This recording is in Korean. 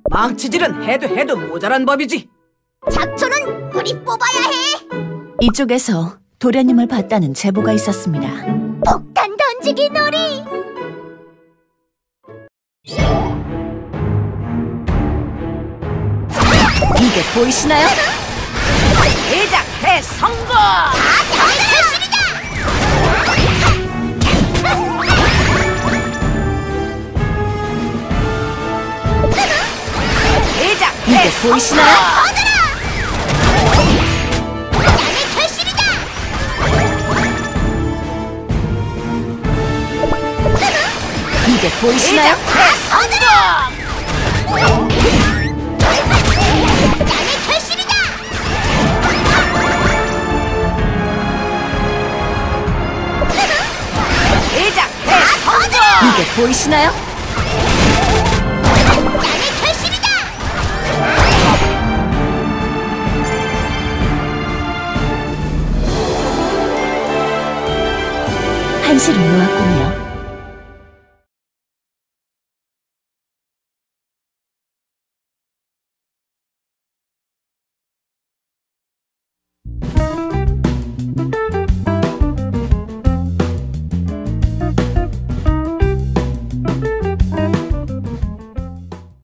망치질은 해도 모자란 법이지. 잡초는 우리 뽑아야 해. 이쪽에서 도련님을 봤다는 제보가 있었습니다. 폭탄 던지기 놀이. 이게 보이시나요? 시작 대성공! 시작 이게 보이시나요? 이게 보이시나요? 이게 보이시나요? 한시를 놓았군요.